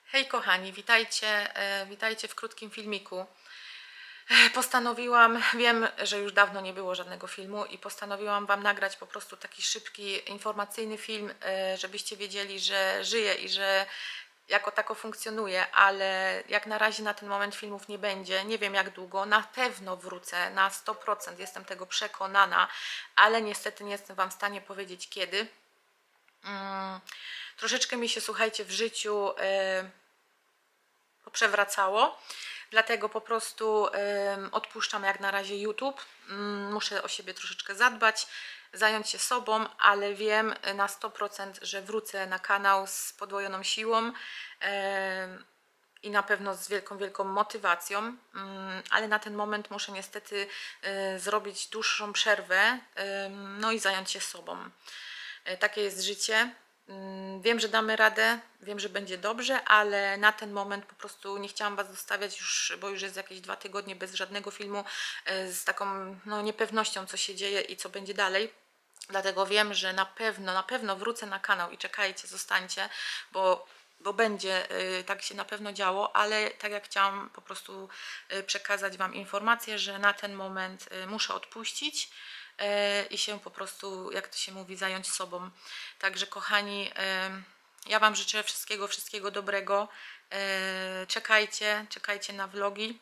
Hej kochani, witajcie, witajcie w krótkim filmiku. Postanowiłam, wiem, że już dawno nie było żadnego filmu i postanowiłam Wam nagrać po prostu taki szybki, informacyjny film, żebyście wiedzieli, że żyję i że jako tako funkcjonuje, ale jak na razie na ten moment filmów nie będzie. Nie wiem jak długo, na pewno wrócę, na 100%, jestem tego przekonana, ale niestety nie jestem Wam w stanie powiedzieć kiedy. Troszeczkę mi się, słuchajcie, w życiu poprzewracało, dlatego po prostu odpuszczam jak na razie YouTube. Muszę o siebie troszeczkę zadbać, zająć się sobą, ale wiem na 100%, że wrócę na kanał z podwojoną siłą i na pewno z wielką motywacją, ale na ten moment muszę niestety zrobić dłuższą przerwę, no i zająć się sobą. Takie jest życie. Wiem, że damy radę, wiem, że będzie dobrze, ale na ten moment po prostu nie chciałam Was zostawiać już, bo już jest jakieś 2 tygodnie bez żadnego filmu, z taką niepewnością, co się dzieje i co będzie dalej. Dlatego wiem, że na pewno wrócę na kanał i czekajcie, zostańcie, bo będzie tak się na pewno działo, ale tak jak chciałam po prostu przekazać Wam informację, że na ten moment muszę odpuścić i się po prostu, jak to się mówi, zająć sobą. Także kochani, ja Wam życzę wszystkiego dobrego. Czekajcie na vlogi.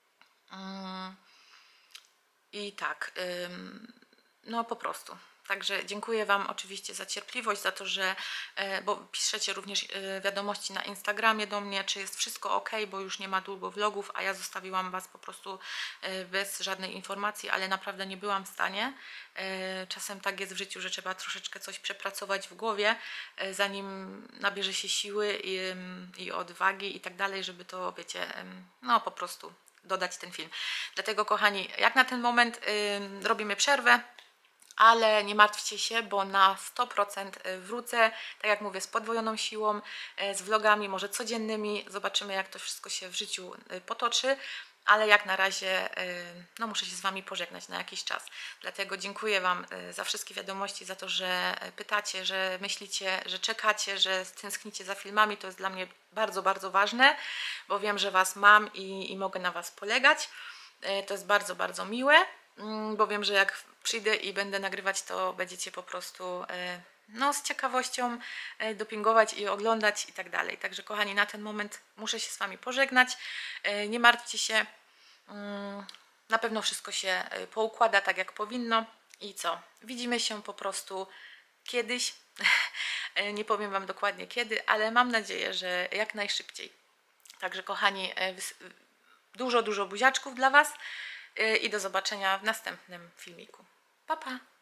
I tak, no po prostu. Także dziękuję Wam oczywiście za cierpliwość, za to, że, bo piszecie również wiadomości na Instagramie do mnie, czy jest wszystko ok, bo już nie ma długo vlogów, a ja zostawiłam Was po prostu bez żadnej informacji, ale naprawdę nie byłam w stanie. Czasem tak jest w życiu, że trzeba troszeczkę coś przepracować w głowie, zanim nabierze się siły i odwagi i tak dalej, żeby to, wiecie, no po prostu dodać ten film. Dlatego kochani, jak na ten moment robimy przerwę, ale nie martwcie się, bo na 100% wrócę, tak jak mówię, z podwojoną siłą, z vlogami, może codziennymi. Zobaczymy, jak to wszystko się w życiu potoczy, ale jak na razie no, muszę się z Wami pożegnać na jakiś czas. Dlatego dziękuję Wam za wszystkie wiadomości, za to, że pytacie, że myślicie, że czekacie, że tęsknicie za filmami. To jest dla mnie bardzo ważne, bo wiem, że Was mam i mogę na Was polegać. To jest bardzo miłe, bo wiem, że jak przyjdę i będę nagrywać, to będziecie po prostu no, z ciekawością dopingować i oglądać i tak dalej. Także kochani, na ten moment muszę się z Wami pożegnać. Nie martwcie się, na pewno wszystko się poukłada tak jak powinno. I co? Widzimy się po prostu kiedyś. Nie powiem Wam dokładnie kiedy, ale mam nadzieję, że jak najszybciej. Także kochani, dużo buziaczków dla Was i do zobaczenia w następnym filmiku. Pa, pa!